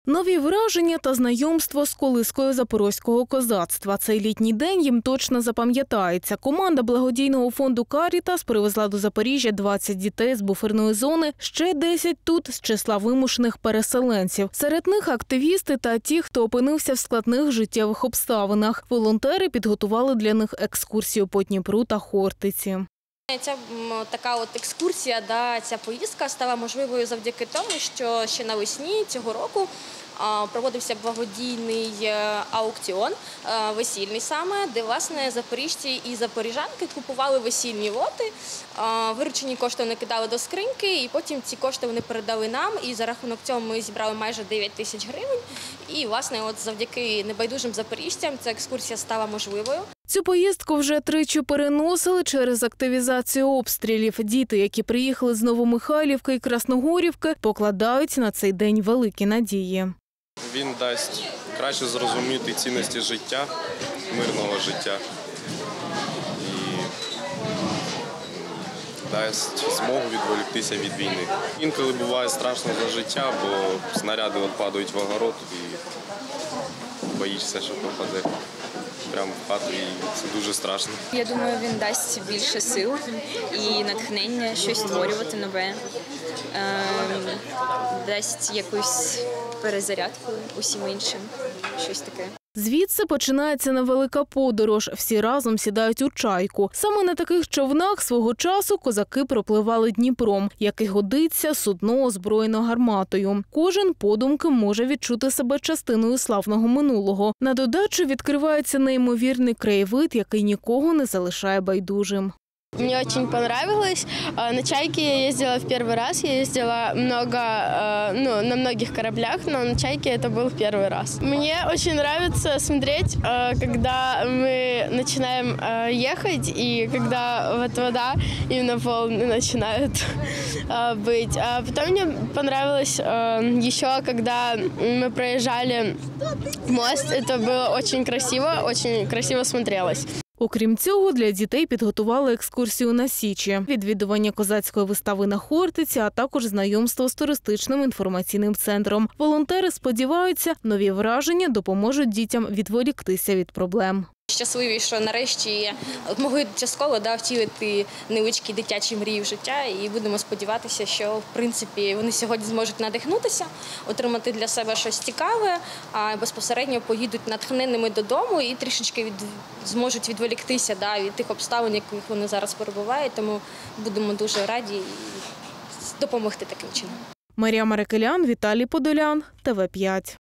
Нові враження та знайомство з колискою запорозького козацтва. Цей літній день їм точно запам'ятається. Команда благодійного фонду «Карітас» привезла до Запоріжжя 20 дітей з буферної зони, ще 10 тут з числа вимушених переселенців. Серед них активісти та ті, хто опинився в складних життєвих обставинах. Волонтери підготували для них екскурсію по Дніпру та Хортиці. Ця така екскурсія, ця поїздка стала можливою завдяки тому, що ще навесні цього року проводився благодійний аукціон, весільний саме, де, власне, запоріжці і запоріжанки купували весільні лоти, виручені кошти вони кидали до скриньки, і потім ці кошти вони передали нам, і за рахунок цього ми зібрали майже 9 тисяч гривень. І, власне, завдяки небайдужим запоріжцям ця екскурсія стала можливою. Цю поїздку вже тричі переносили через активізацію обстрілів. Діти, які приїхали з Новомихайлівки і Красногорівки, покладають на цей день великі надії. Він дасть краще зрозуміти цінності життя, мирного життя і дасть змогу відволіктися від війни. Інколи буває страшно за життя, бо снаряди падають в огород і боїшся, що попаде прямо в хату, і це дуже страшно. Я думаю, він дасть більше сил і натхнення щось створювати нове, дасть якусь перезарядку усім іншим, щось таке. Звідси починається невелика подорож. Всі разом сідають у чайку. Саме на таких човнах свого часу козаки пропливали Дніпром, який годиться судно озброєно гарматою. Кожен подумки може відчути себе частиною славного минулого. На додачу відкривається неймовірний краєвид, який нікого не залишає байдужим. Мне очень понравилось. На «Чайке» я ездила в первый раз. Я ездила на многих кораблях, но на «Чайке» это был первый раз. Мне очень нравится смотреть, когда мы начинаем ехать, и когда вода, именно волны начинают быть. А потом мне понравилось еще, когда мы проезжали мост. Это было очень красиво смотрелось. Окрім цього, для дітей підготували екскурсію на Січі, відвідування козацької вистави на Хортиці, а також знайомство з туристичним інформаційним центром. Волонтери сподіваються, нові враження допоможуть дітям відволіктися від проблем. Щасливі, що нарешті могли частково втілити невеличкі дитячі мрії в життя, і будемо сподіватися, що в принципі вони сьогодні зможуть надихнутися, отримати для себе щось цікаве, а безпосередньо поїдуть натхненними додому і трішечки зможуть відволіктися від тих обставин, яких вони зараз перебувають. Тому будемо дуже раді допомогти таким чином. Марія Марикелян, Віталій Подолян, ТВ5.